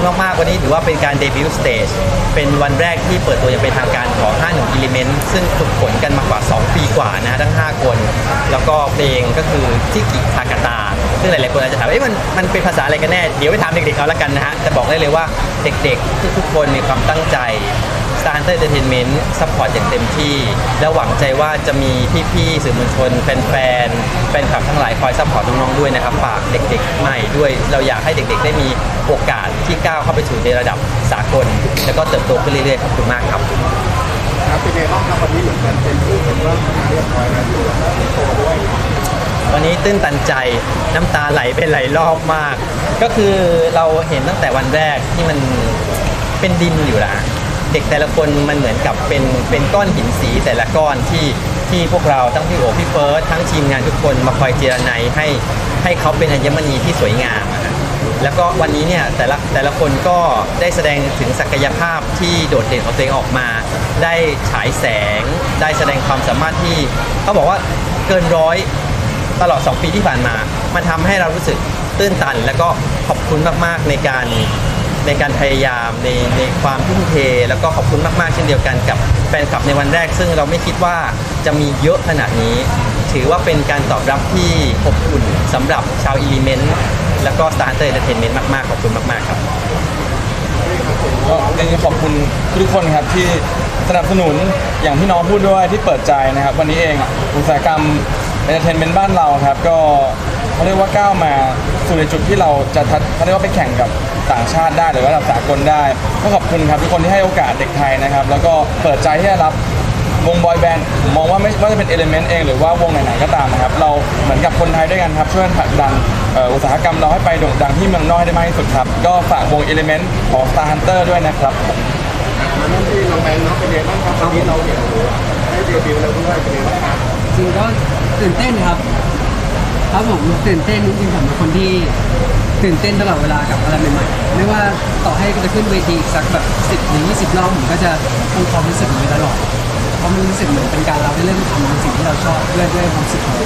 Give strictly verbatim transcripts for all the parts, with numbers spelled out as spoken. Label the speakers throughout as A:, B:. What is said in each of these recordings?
A: มากๆวันนี้ถือว่าเป็นการเดบิวต์สเตจเป็นวันแรกที่เปิดตัวอย่างเป็นทางการของห้าหนุ่ม Element ซึ่งฝึกฝนกันมากว่าสองปีกว่านะทั้งห้าคนแล้วก็เพลงก็คือทิกิทากาตาซึ่งหลายๆคนอาจจะถามว่ามันมันเป็นภาษาอะไรกันแน่เดี๋ยวไปถามเด็กๆเอาละกันนะฮะแต่บอกได้เลยว่าเด็กๆทุกๆคนมีความตั้งใจ Star Hunter Entertainment ซัพพอร์ตอย่างเต็มที่และหวังใจว่าจะมีพี่ๆสื่อมวลชนแฟนๆแฟนคลับทั้งหลายคอยซัพพอร์ตน้องๆด้วยนะครับฝากเด็กๆใหม่ด้วยเราอยากให้เด็กๆได้มีโอกาสที่ก้าวเข้าไปสู่ในระดับสากลแล้วก็เติบโตขึ้นเรื่อยๆขอบคุณมากครับ
B: ครับเป็นไงบ้างครับวันนี้เหมือนกันเป็นผู้เป็นว่าเรียบร้อยแล้วอยู่แล้วโตด้วย
A: วันนี้ตื้นตันใจน้ำตาไหลเป็นหลายรอบมากก็คือเราเห็นตั้งแต่วันแรกที่มันเป็นดินอยู่ละเด็กแต่ละคนมันเหมือนกับเป็นเป็นก้อนหินสีแต่ละก้อนที่ที่พวกเราทั้งพี่โอพี่เฟิร์สทั้งทีมงานทุกคนมาคอยเจรไนให้ให้เขาเป็นอัญมณีที่สวยงามแล้วก็วันนี้เนี่ยแต่ละแต่ละคนก็ได้แสดงถึงศักยภาพที่โดดเด่นของตัวเองออกมาได้ฉายแสงได้แสดงความสามารถที่เขาบอกว่าเกินร้อยตลอดสองปีที่ผ่านมามันทำให้เรารู้สึกตื้นตันแล้วก็ขอบคุณมากๆในการในการพยายามในในความทุ่มเทแล้วก็ขอบคุณมากๆเช่นเดียวกันกับแฟนคลับในวันแรกซึ่งเราไม่คิดว่าจะมีเยอะขนาดนี้ถือว่าเป็นการตอบรับที่อบอุ่นสำหรับชาว Element แล้วก็ Star Hunter Entertainment มากๆขอบคุณมากๆครับ
C: ก็จริงๆขอบคุณทุกคนครับที่สนับสนุนอย่างที่น้องพูดด้วยที่เปิดใจนะครับวันนี้เองอุตสาหกรรม Entertainment บ้านเราครับก็เขาเรียกว่าก้าวมาสู่ในจุดที่เราจะเขาเรียกว่าไปแข่งกับต่างชาติได้หรือว่าระดับสากลได้ก็ขอบคุณครับทุกคนที่ให้โอกาสเด็กไทยนะครับแล้วก็เปิดใจที่จะรับวงบอยแบนด์ผมมองว่าไม่ว่าจะเป็น Element เองหรือว่าวงไหนๆก็ตามนะครับเราเหมือนกับคนไทยด้วยกันครับช่วยผลักดันอุตสาหกรรมเราให้ไปโด่งดังที่เมืองนอกให้ได้มากที่สุดครับก็ฝากวง Element ของ Star Hunter ด้วยนะครับ
B: นั่นที่น้องแบงค์น้องเป็นไงบ้างครับวันนี้เราเห็นได้เดบิวต์แล้วด้วยเป็นไงบ้างครับ
D: จริงก็ตื่นเต้นครับครับผมตื่นเต้นจริงๆผมเป็นคนที่ตื่นเต้นตลอดเวลากับอะไรใหม่ๆไม่ว่าต่อให้จะขึ้นเวทีสักแบบสิบหรือยี่สิบรอบผมก็จะคงความรู้สึกนี้ตลอดเพราะมันรู้สึกเหมือนเป็นการเราได้เริ่มทำในสิ่งที่เราชอบด้วยด้วยความรู้สึกของเรา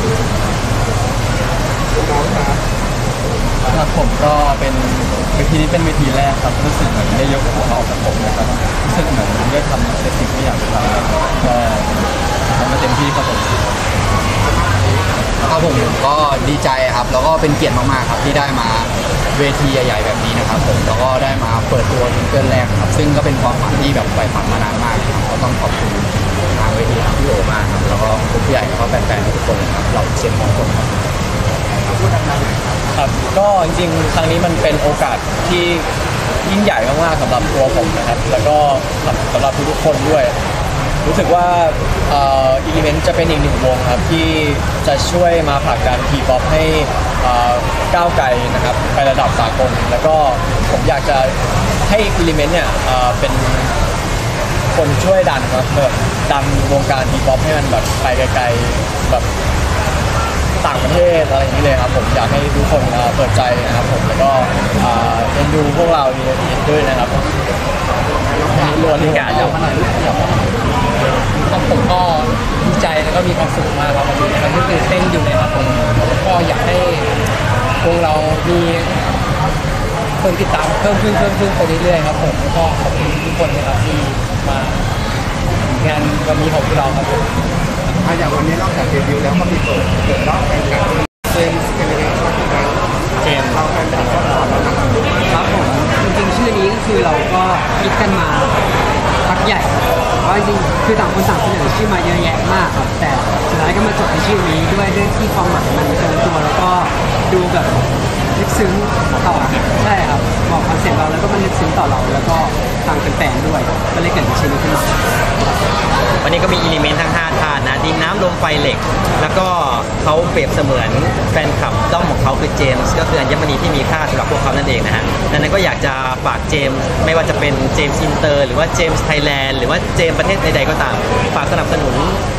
E: ครับผมก็เป็นเวทีนี้เป็นเวทีแรกครับรู้สึกเหมือนได้ยกของออกจากผมนะครับรู้สึกเหมือนได้ทำในสิ่งที่อยากทำก็ทำมาเต็มที่ครับผม
F: ครับผมก็ดีใจครับแล้วก็เป็นเกียรติมากๆครับที่ได้มาเวทีใหญ่ๆแบบนี้นะครับผมแล้วก็ได้มาเปิดตัวซิงเกิลแรกครับซึ่งก็เป็นความฝันที่แบบใฝ่ฝันมานานมากครับก็ต้องขอบคุณทางเวทีทางพี่โอมากครับแล้วก็ผู้ใหญ่แล้วก็แฟนๆทุกคนครับเราเชียร์ทุกคนครับ
E: ครับก็จริงๆครั้งนี้มันเป็นโอกาสที่ยิ่งใหญ่มากๆสำหรับตัวผมนะครับแล้วก็สำหรับทุกๆคนด้วยรู้สึกว่าเอ่อ Element จะเป็นอีกหนึ่งวงครับที่จะช่วยมาผลักดัน T-pop ให้ก้าวไกลนะครับไประดับสากลแล้วก็ผมอยากจะให้ Element เนี่ยเอ่อเป็นคนช่วยดันครับแบบดันวงการ T-pop ให้มันแบบไปไกลๆแบบต่างประเทศอะไรอย่างนี้เลยครับผมอยากให้ทุกคนเปิดใจนะครับผมแล้วก็เอ็นดูพวกเราด้วยนะครับล้วนที่การจะมาหน่อยครับผมก็ดีใจแล้วก็มีความสุขมากครับวันนี้มันตื่นเต้นอยู่เลยครับผมก็อยากให้พวกเรามีคนติดตามเพิ่มขึ้นเพิ่มขึ้นไปเรื่อยๆครับผมก็ขอบคุณทุกคนนะครับที่มางานวันนี้ของพวกเราครับผม
B: อย่างวันนี้นอกจากเดบิวต์แล้วก็มีเปิดเปิดรอบการแข่งขันเจมส์เป็นยังไงบ้างครับ
E: เจมส์
B: เราเป็นแบบว่าก่อนแล้วนะครับ
D: ผมจริงๆชื่อนี้ก็คือเราก็คิดกันมาพักใหญ่เพราะจริงๆคือต่างคนต่างเสนอชื่อมาเยอะแยะมากครับแต่สุดท้ายก็มาจบในชื่อนี้ด้วยเรื่องที่ความหมายมันตรงตัวแล้วก็ดูแบบลึกซึ้งต่อใช่ครับบอกคอนเซ็ปต์เราแล้วก็มันลึกซึ้งต่อเราแล้วก็ทางแฟนๆด้วยก็เลยเกิดชื่อนี้ขึ้นมา
A: วันนี้ก็มี Element ทั้งห้าธาตุนะดินน้ำลมไฟเหล็กแล้วก็เขาเปรียบเสมือนแฟนคลับด้อมของเขาคือเจมส์ก็คืออัญมณีที่มีค่าสำหรับพวกเขานั่นเองนะฮะดังนั้นก็อยากจะฝากเจมส์ไม่ว่าจะเป็นเจมส์อินเตอร์หรือว่าเจมส์ไทยแลนด์หรือว่าเจมส์ประเทศใดๆก็ตามฝากสนับสนุน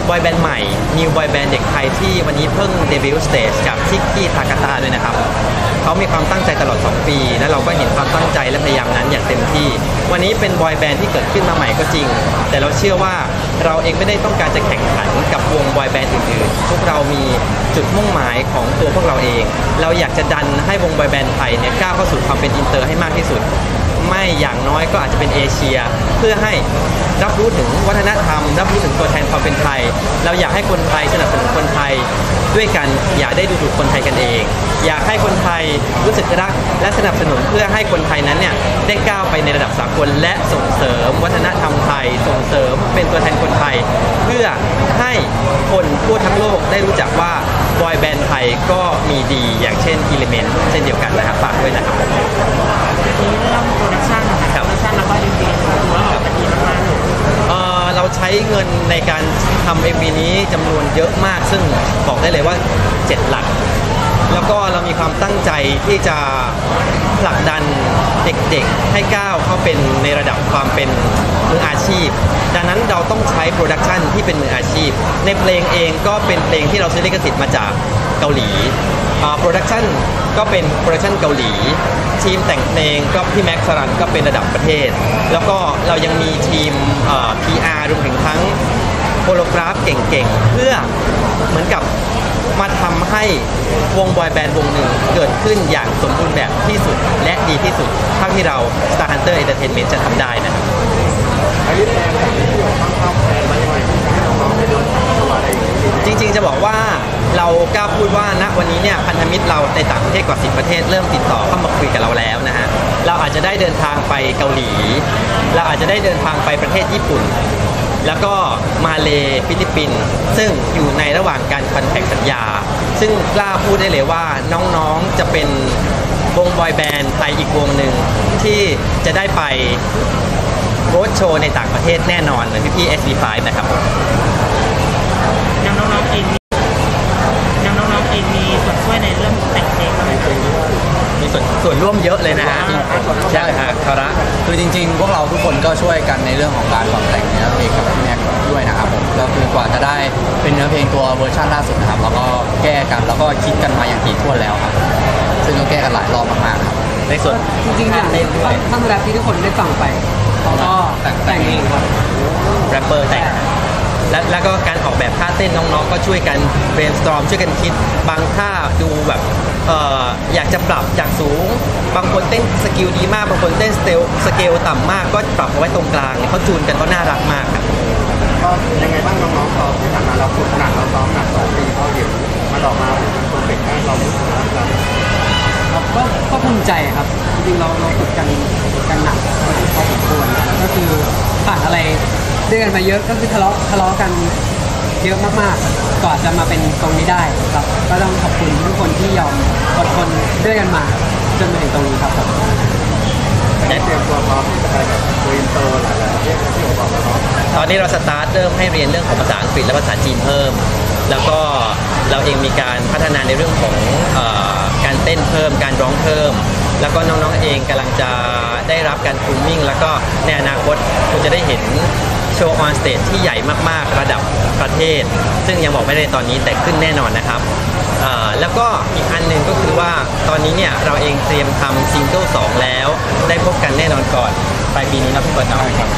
A: บอยแบนด์ใหม่นิวบอยแบนด์เด็กไทยที่วันนี้เพิ่งเดบิวต์สเตจกับทิกกี้ทากาตาด้วยนะครับเขามีความตั้งใจตลอดสองปีและเราก็เห็นความตั้งใจและพยายามนั้นอย่างเต็มที่วันนี้เป็นบอยแบนด์ที่เกิดขึ้นมาใหม่ก็จริงแต่เราเชื่อว่าเราเองไม่ได้ต้องการจะแข่งขันกับวงบอยแบนด์อื่นๆพวกเรามีจุดมุ่งหมายของตัวพวกเราเองเราอยากจะดันให้วงบอยแบนด์ไทยเนี่ยก้าวเข้าสู่ความเป็นอินเตอร์ให้มากที่สุดไม่อย่างน้อยก็อาจจะเป็นเอเชียเพื่อให้รับรู้ถึงวัฒนธรรมรับรู้ถึงตัวแทนความเป็นไทยเราอยากให้คนไทยสนับสนุนคนไทยด้วยกันอย่าได้ดูถูกคนไทยกันเองอยากให้คนไทยรู้สึกรักและสนับสนุนเพื่อให้คนไทยนั้นเนี่ยได้ก้าวไปในระดับสากลและส่งเสริมวัฒนธรรมไทยส่งเสริมเป็นตัวแทนคนไทยเพื่อให้คนทั่วทั้งโลกได้รู้จักว่าบอยแบนด์ไทยก็มีดีอย่างเช่น Element เช่นเดียวกันนะครับฝากด้วยนะครับ
G: นี้เรื่องโปรดักชั่นนะคะโปรดักชั่นแล้วก็ดีดีถือว่าออกมาดีมากๆเลย
A: เอ่อเราใช้เงินในการทำ เอ็ม วี นี้จำนวนเยอะมากซึ่งบอกได้เลยว่าเจ็ดหลักแล้วก็เรามีความตั้งใจที่จะผลักดันเด็กๆให้ก้าวเข้าเป็นในระดับความเป็นมืออาชีพดังนั้นเราต้องใช้โปรดักชันที่เป็นมืออาชีพในเพลงเองก็เป็นเพลงที่เราซื้อลิขสิทธิ์มาจากเกาหลีโปรดักชันก็เป็นโปรดักชันเกาหลีทีมแต่งเพลงก็พี่แม็กซ์สรันก็เป็นระดับประเทศแล้วก็เรายังมีทีม พี อาร์ รวมถึงทั้งโคโรกราฟเก่งๆเพื่อเหมือนกับมาทำให้วงบอยแบนด์วงหนึ่งเกิดขึ้นอย่างสมบูรณ์แบบที่สุดและดีที่สุดเท่าที่เรา Star Hunter Entertainment จะทำได้นะครับ
B: อันนี้แพงแบบที่เราตั้งเป้าแพงมายังไงให้น้องๆได้เดินตัวอะไรอย่างนี้
A: จริงๆจะบอกว่าเรากล้าพูดว่าณวันนี้เนี่ยพันธมิตรเราในต่างประเทศกว่าสิบประเทศเริ่มติดต่อเข้ามาคุยกับเราแล้วนะฮะเราอาจจะได้เดินทางไปเกาหลีเราอาจจะได้เดินทางไปประเทศญี่ปุ่นแล้วก็มาเลฟิลิปปินส์ซึ่งอยู่ในระหว่างการคอนแทคสัญญาซึ่งกล้าพูดได้เลยว่าน้องๆจะเป็นวงบอยแบนด์ไทยอีกวงหนึ่งที่จะได้ไปโรดโชว์ในต่างประเทศแน่นอนเหมือนพี่ๆ เอส บี ไฟว์ นะครับ
G: ยังน้องๆเองยังน้องๆเองมีส่วนช่วยในเรื่องแต่งเพลงอะไร
A: มีส่วนส่วนร่วมเยอะเลยนะฮะใช่ฮะคาระ
F: คือจริงๆ พวกเราทุกคนก็ช่วยกันในเรื่องของการปรับแต่งเนื้อเพลงกับพี่แม็กด้วยนะครับผมก็คือกว่าจะได้เป็นเนื้อเพลงตัวเวอร์ชันล่าสุดนะครับแล้วก็แก้กันแล้วก็คิดกันมาอย่างถี่ถ้วนแล้วครับซึ่งก็แก้กันหลายรอบมากๆครับ
A: ในส่วน
D: จริงๆอย่างท่อนแรปที่ทุกคนได้ฟังไปเขาก็แต่งเองครับ
A: แรปเปอร์แต่งและแล้วก็การออกแบบท่าเต้นน้องๆก็ช่วยกัน brainstorm ช่วยกันคิดบางท่าดูแบบเอ่ออยากจะปรับจากสูงบางคนเต้นสกิลดีมากบางคนเต้นสเตลสเกลต่ำมากก็ปรับเอาไว้ตรงกลางเขาจูนกันก็น่ารักมากครับ
B: ก็ยังไงบ้างน้องๆเราที่ผ่านมาเราฝึกหนักเราซ้อมหนักสองปีก็เห็นมันออกมาเป็นโปรเจกต์ให้เรารู้สึกว่าเรา
D: ครับก็ก็ภูมิใจครับจริงๆเราเราฝึกกันกันหนักพอสมควรก็คือผ่านอะไรด้วยกันมาเยอะก็คือทะเลาะทะเลาะกันเยอะมากๆก่อนจะมาเป็นตรงนี้ได้ครับก็ต้องขอบคุณทุกคนที่ยอมอดทนด้วยกันมาจนมาถึงตรงนี้ครับผม
B: ได้เตรียมตัวพร้อมที่จะไปแบบโกอินเตอร์หลายๆประเทศที่ผมบอกแล้วเนาะ
A: ตอนนี้เราสตาร์ทเริ่มให้เรียนเรื่องของภาษาอังกฤษและภาษาจีนเพิ่มแล้วก็เราเองมีการพัฒนาในเรื่องของเอ่อการเต้นเพิ่มการร้องเพิ่มแล้วก็น้องๆเองกำลังจะได้รับการกรูมมิ่งแล้วก็ในอนาคตคุณจะได้เห็นโชว์ออนสเตจที่ใหญ่มากๆระดับประเทศซึ่งยังบอกไม่ได้ตอนนี้แต่ขึ้นแน่นอนนะครับแล้วก็อีกอันหนึ่งก็คือว่าตอนนี้เนี่ยเราเองเตรียมทำซิงเกิลสองแล้วได้พบกันแน่นอนก่อนปลายปีนี้นะพี่บอลน้อยครับ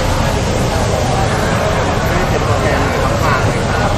B: เป็นตัวแทนของฝากเลยครับ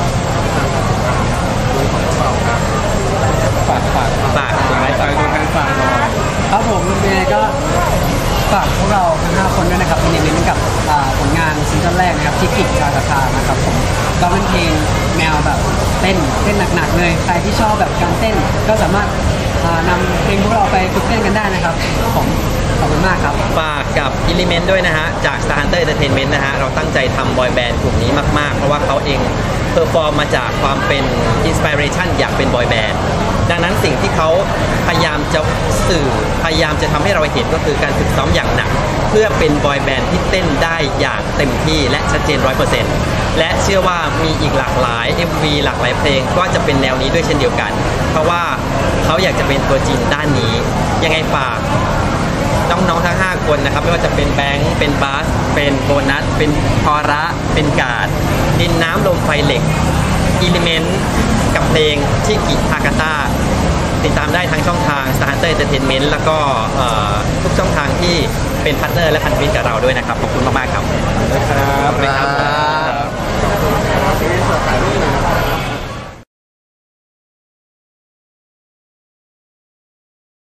B: ของเราครับ
C: ฝากฝาก
A: ฝากถูกไหมฝาก
C: ตัวแทนฝาก
D: ครับผมยังไงก็ฝากพวกเราทั้งห้าคนด้วยนะครับในเน้นกับผลงานซิงเกิลแรกนะครับที่กิจชาตานะครับผมก็เป็นเพลงแนวแบบเต้นเต้นหนักๆเลยใครที่ชอบแบบการเต้นก็สามารถนำเพลงพวกเราไปฝึกเต้นกันได้นะครับผมขอบคุณมากครับ
A: ฝากกับ Element ด้วยนะฮะจาก Star Hunter Entertainment นะฮะเราตั้งใจทำบอยแบนด์กลุ่มนี้มากๆเพราะว่าเขาเองเพอร์ฟอร์มมาจากความเป็นอินสปิเรชันอยากเป็นบอยแบนด์ดังนั้นสิ่งที่เขาพยายามจะสื่อพยายามจะทำให้เราเห็นก็คือการฝึกซ้อมอย่างหนักเพื่อเป็นบอยแบนด์ที่เต้นได้อย่างเต็มที่และชัดเจน ร้อยเปอร์เซ็นต์ และเชื่อว่ามีอีกหลากหลาย เอ็ม วี หลากหลายเพลงก็จะเป็นแนวนี้ด้วยเช่นเดียวกันเพราะว่าเขาอยากจะเป็นตัวจริงด้านนี้ยังไงฝากน้องๆทั้งห้าคนนะครับไม่ว่าจะเป็นแบงค์เป็นบาสเป็นโบนัสเป็นพอระเป็นกาดดินน้ำลมไฟเหล็กอิเลเมนต์กับเพลงชิกิฮากาตาติดตามได้ทั้งช่องทาง Star Hunter Entertainment แล้วก็เอ่อทุกช่องทางที่เป็นพาร์ทเนอร์และพันธมิตรกับเราด้วยนะครับขอบคุณมากๆครับ
C: ครับ
A: ขอบคุณครับ